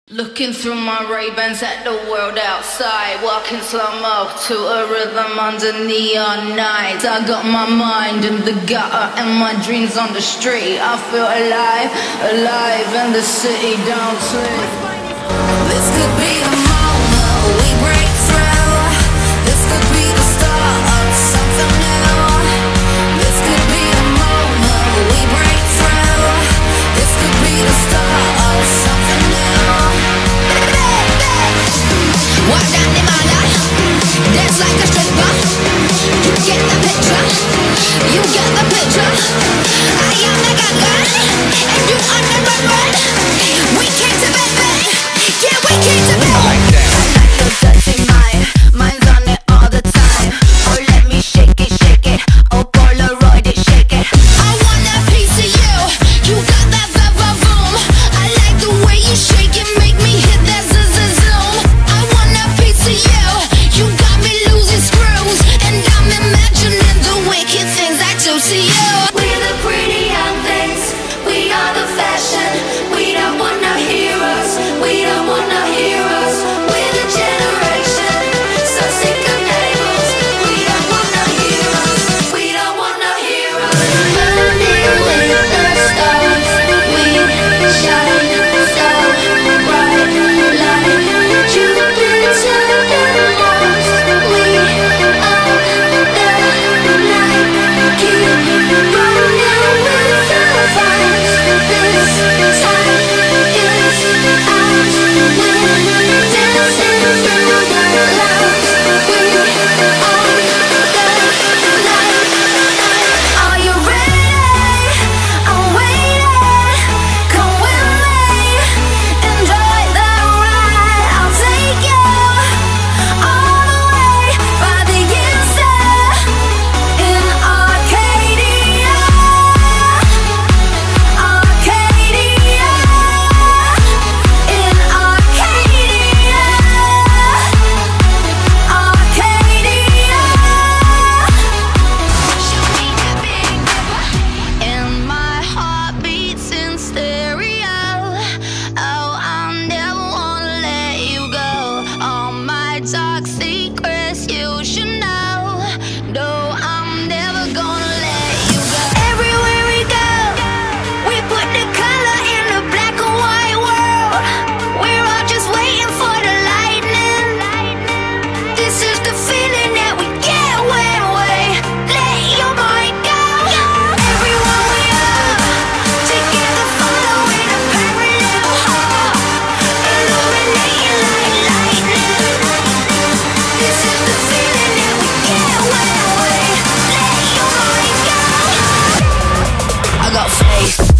Looking through my Ray-Bans at the world outside, walking slow-mo to a rhythm under neon nights. I got my mind in the gutter and my dreams on the street. I feel alive, alive, and the city don't sleep. This could be the moment we break through. This could be the start of something new. This could be the moment we break through. This could be the start of something new. Walk down the mall, dance like a stripper. You get the picture, you get the picture. I am the gaga, and you are the run. We came to bed, yeah, we came to bed. I like your dirty mind, mine's on it all the time. Oh, let me shake it, oh, Polaroid it, shake it. I want a piece of you, you got that va-va-voom. I like the way you shake it, make me hit that z-z-zoom. You got me losing screws, and I'm imagining the wicked things I do to you. We're the pretty young things, we are the fashion. We don't want no heroes, we don't want no heroes. We're the generation, so sick of labels. We don't want no heroes, we don't want no heroes. Burning with the stars, we shine so bright like Jupiter. I got faith.